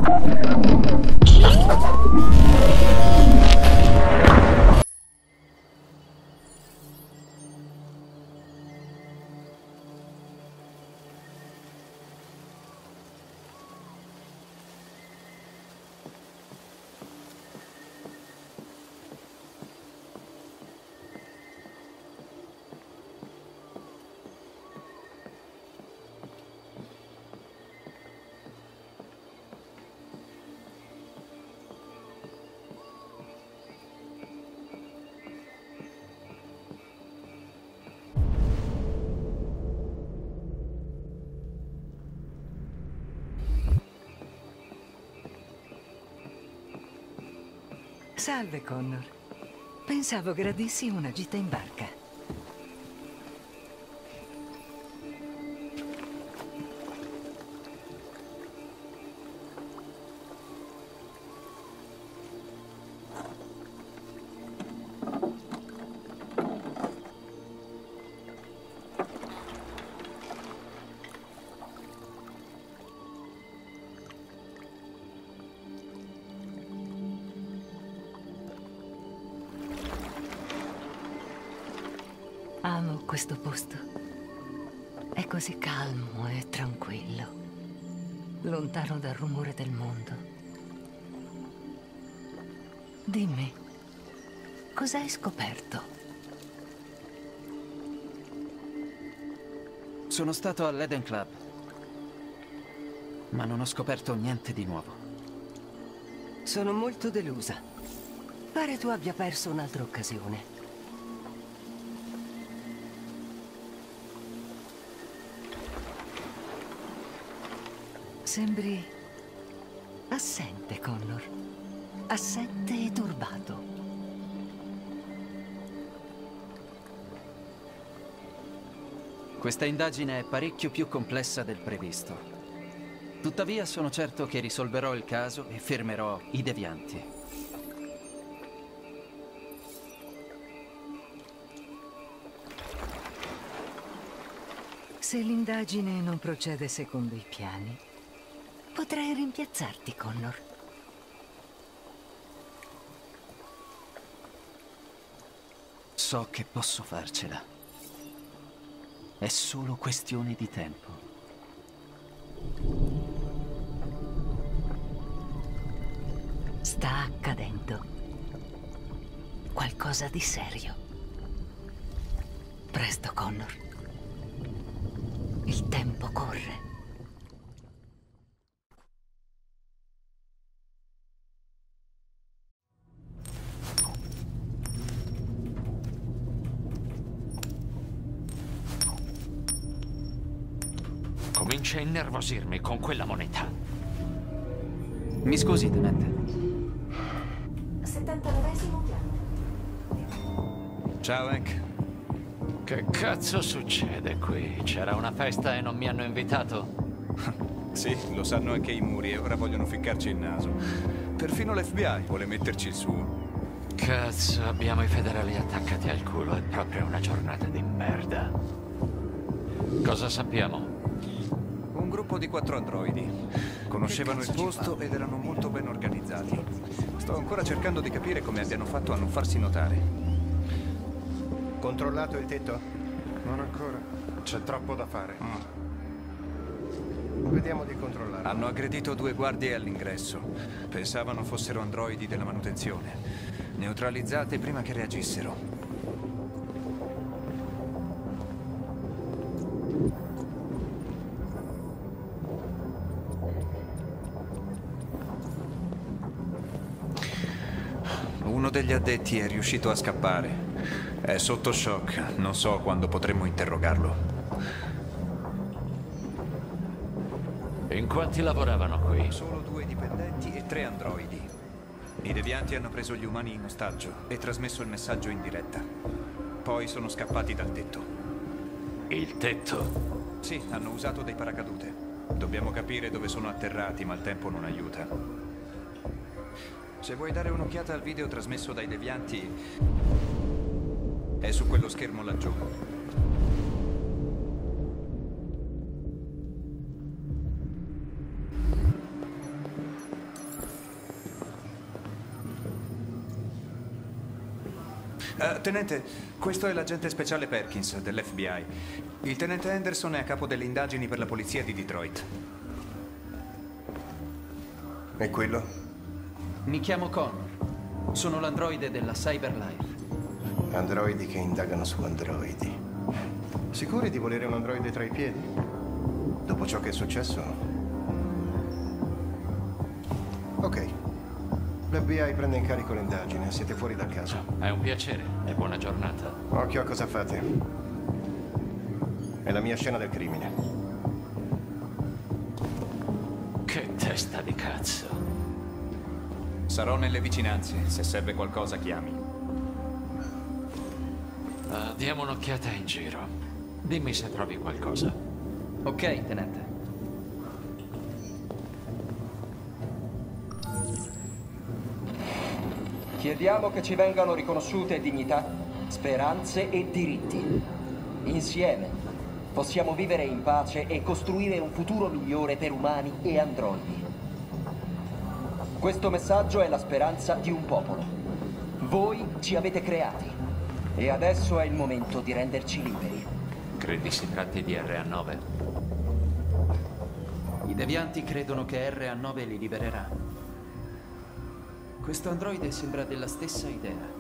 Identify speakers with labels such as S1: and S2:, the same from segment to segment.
S1: Salve, Connor. Pensavo gradissi una gita in barca. Amo questo posto. È così calmo e tranquillo, lontano dal rumore del mondo. Dimmi, cosa hai scoperto?
S2: Sono stato all'Eden Club, ma non ho scoperto niente di nuovo.
S1: Sono molto delusa. Pare tu abbia perso un'altra occasione. Sembri assente, Connor. Assente e turbato.
S2: Questa indagine è parecchio più complessa del previsto. Tuttavia sono certo che risolverò il caso e fermerò i devianti.
S1: Se l'indagine non procede secondo i piani, potrei rimpiazzarti, Connor.
S2: So che posso farcela. È solo questione di tempo.
S1: Sta accadendo qualcosa di serio. Presto, Connor. Il tempo corre.
S3: Comincia a innervosirmi con quella moneta.
S2: Mi scusi, tenente.
S4: 79esimo piano.
S5: Ciao, Hank.
S3: Che cazzo succede qui? C'era una festa e non mi hanno invitato?
S5: Sì, lo sanno anche i muri e ora vogliono ficcarci il naso. Perfino l'FBI vuole metterci il suo.
S3: Cazzo, abbiamo i federali attaccati al culo. È proprio una giornata di merda. Cosa sappiamo?
S5: Un gruppo di 4 androidi. Conoscevano il posto ed erano molto ben organizzati. Sto ancora cercando di capire come abbiano fatto a non farsi notare.
S6: Controllato il tetto? Non ancora. C'è troppo da fare. Vediamo di controllare.
S5: Hanno aggredito 2 guardie all'ingresso. Pensavano fossero androidi della manutenzione. Neutralizzate prima che reagissero. Uno degli addetti è riuscito a scappare. È sotto shock. Non so quando potremo interrogarlo.
S3: In quanti lavoravano qui?
S5: Solo 2 dipendenti e 3 androidi. I devianti hanno preso gli umani in ostaggio e trasmesso il messaggio in diretta. Poi sono scappati dal tetto.
S3: Il tetto?
S5: Sì, hanno usato dei paracadute. Dobbiamo capire dove sono atterrati, ma il tempo non aiuta. Se vuoi dare un'occhiata al video trasmesso dai devianti, è su quello schermo laggiù. Tenente, questo è l'agente speciale Perkins dell'FBI. Il tenente Henderson è a capo delle indagini per la polizia di Detroit.
S6: E quello?
S2: Mi chiamo Connor. Sono l'androide della Cyberlife.
S6: Androidi che indagano su androidi. Sicuri di volere un androide tra i piedi? Dopo ciò che è successo? Ok. L'FBI prende in carico l'indagine. Siete fuori dal caso.
S3: È un piacere e buona giornata.
S6: Occhio a cosa fate. È la mia scena del crimine.
S3: Che testa di cazzo.
S5: Sarò nelle vicinanze. Se serve qualcosa, chiami.
S3: Diamo un'occhiata in giro. Dimmi se trovi qualcosa.
S2: Ok, tenente.
S4: Chiediamo che ci vengano riconosciute dignità, speranze e diritti. Insieme possiamo vivere in pace e costruire un futuro migliore per umani e androidi. Questo messaggio è la speranza di un popolo. Voi ci avete creati e adesso è il momento di renderci liberi.
S3: Credi si tratti di RA9?
S2: I devianti credono che RA9 li libererà. Questo androide sembra della stessa idea.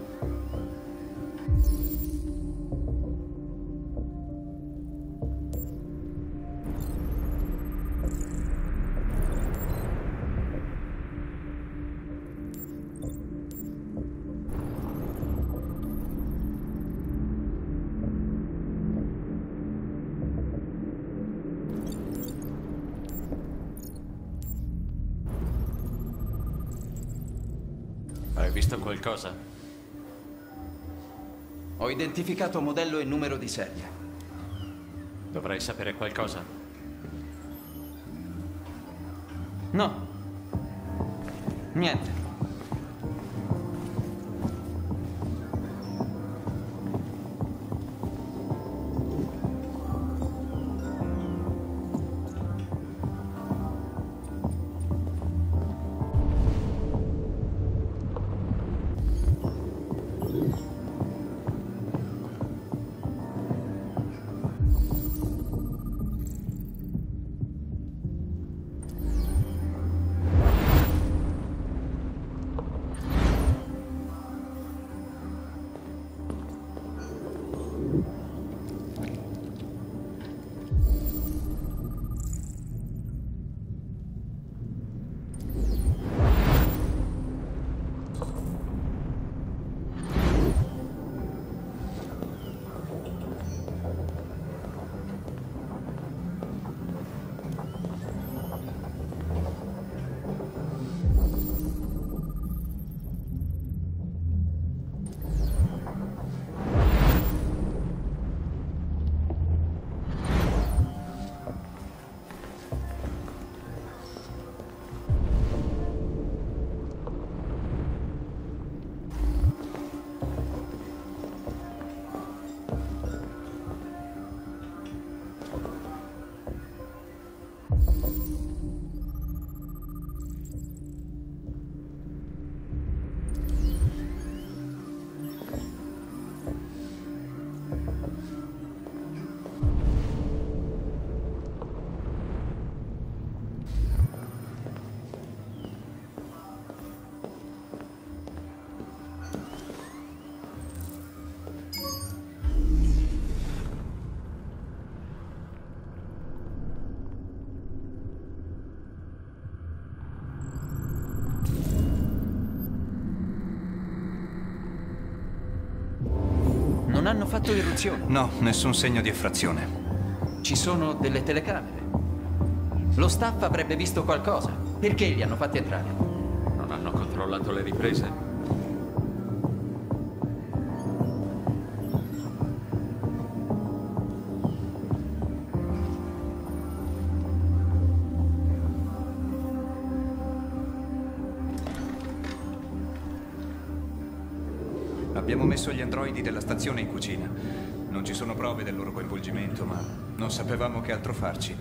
S3: Hai visto qualcosa?
S2: Ho identificato modello e numero di serie.
S3: Dovrei sapere qualcosa.
S2: No. Niente. Non hanno fatto irruzione.
S5: No, nessun segno di effrazione.
S2: Ci sono delle telecamere. Lo staff avrebbe visto qualcosa. Perché li hanno fatti entrare?
S3: Non hanno controllato le riprese?
S5: Abbiamo messo gli androidi della stazione in cucina. Non ci sono prove del loro coinvolgimento, ma non sapevamo che altro farci.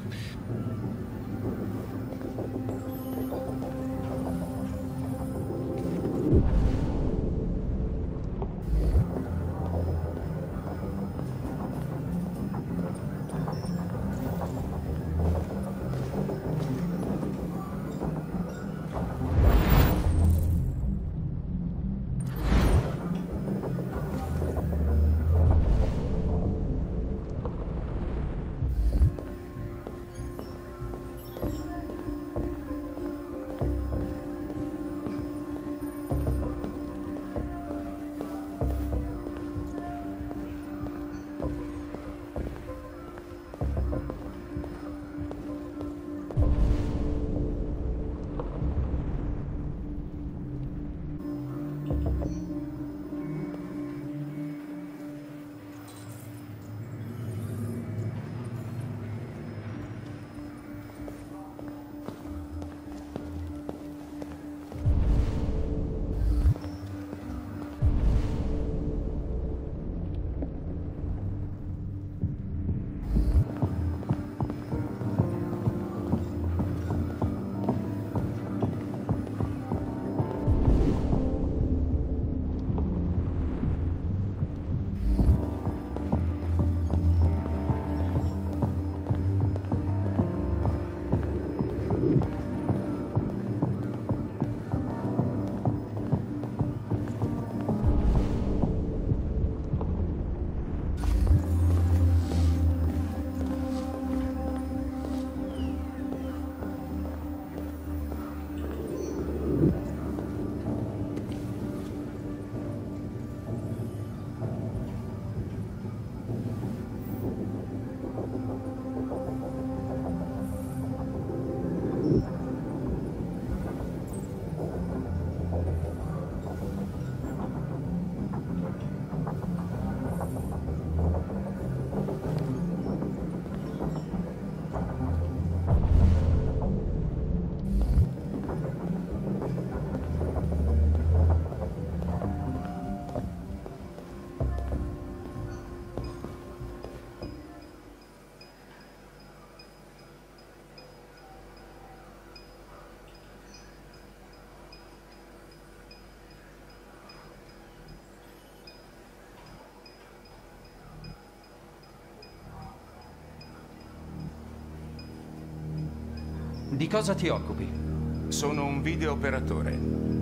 S2: Di cosa ti occupi?
S7: Sono un videooperatore.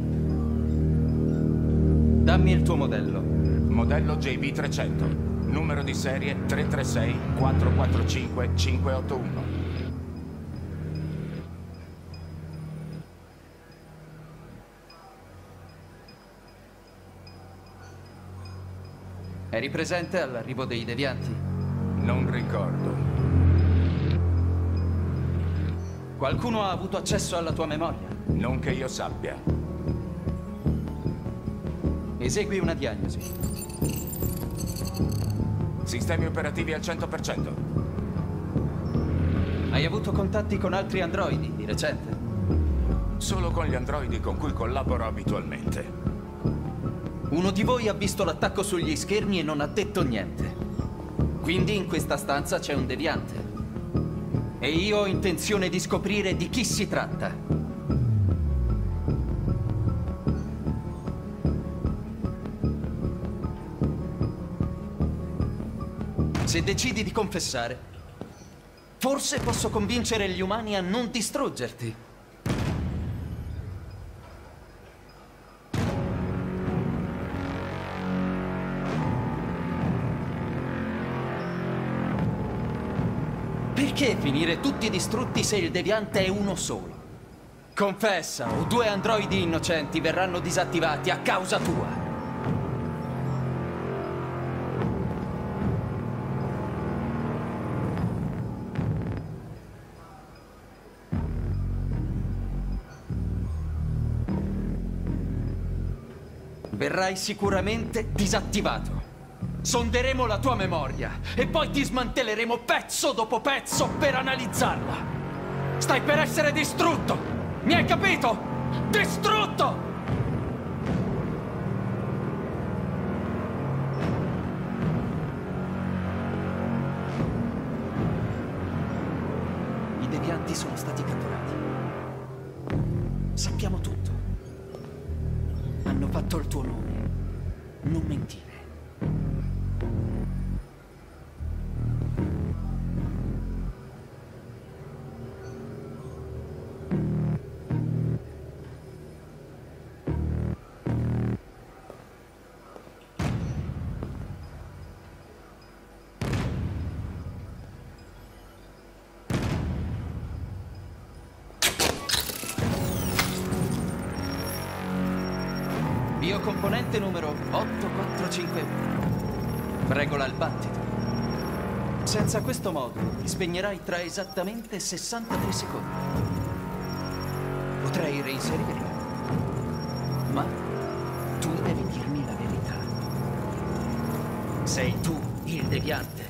S2: Dammi il tuo modello.
S7: Modello JB300. Numero di serie 336 445 581.
S2: Eri presente all'arrivo dei devianti?
S7: Non ricordo.
S2: Qualcuno ha avuto accesso alla tua memoria?
S7: Non che io sappia.
S2: Esegui una diagnosi.
S7: Sistemi operativi al 100%.
S2: Hai avuto contatti con altri androidi di recente?
S7: Solo con gli androidi con cui collaboro abitualmente.
S2: Uno di voi ha visto l'attacco sugli schermi e non ha detto niente. Quindi in questa stanza c'è un deviante. E io ho intenzione di scoprire di chi si tratta. Se decidi di confessare, forse posso convincere gli umani a non distruggerti. Perché finire tutti distrutti se il deviante è uno solo? Confessa, o 2 androidi innocenti verranno disattivati a causa tua. Verrai sicuramente disattivato. Sonderemo la tua memoria e poi ti smantelleremo pezzo dopo pezzo per analizzarla. Stai per essere distrutto! Mi hai capito? Distrutto! I devianti sono stati catturati. Sappiamo tutto. Hanno fatto il tuo nome. Non mentire. Biocomponente numero 8451. Regola il battito. Senza questo modulo ti spegnerai tra esattamente 63 secondi. Potrei reinserirlo, ma tu devi Sei tu il deviante.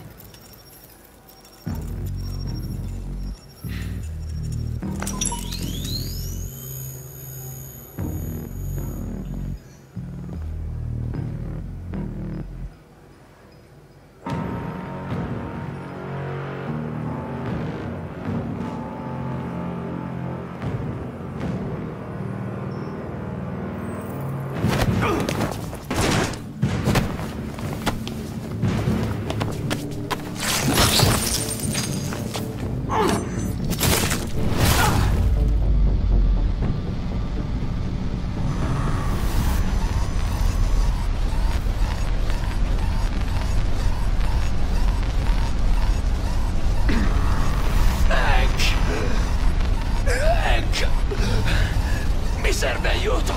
S3: Mi serve aiuto!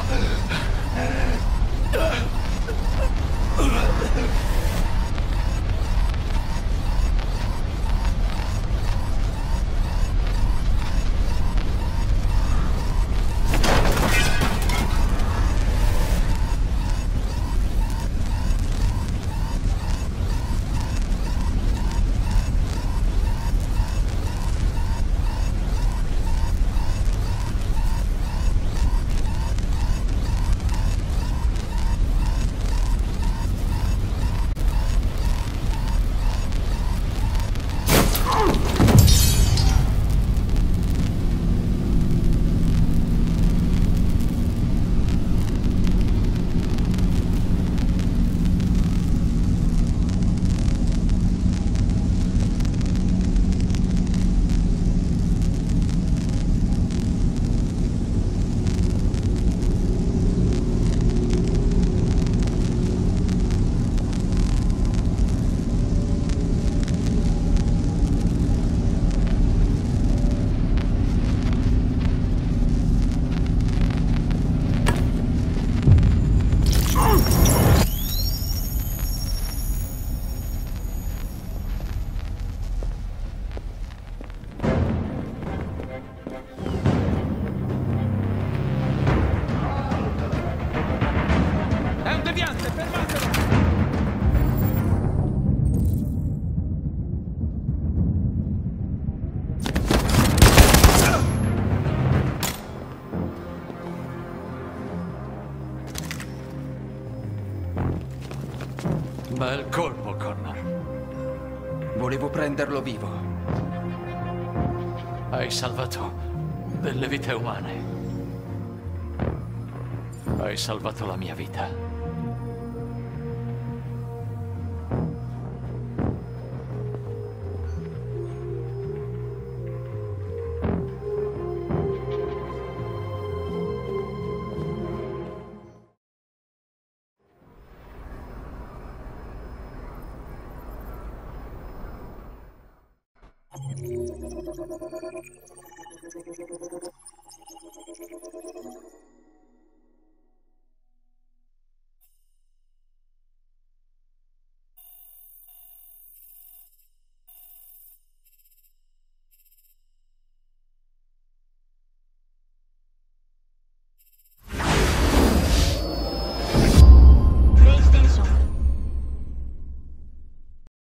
S2: È un deviante, fermatelo!
S3: Bel colpo, Connor.
S2: Volevo prenderlo vivo.
S3: Hai salvato delle vite umane. Hai salvato la mia vita.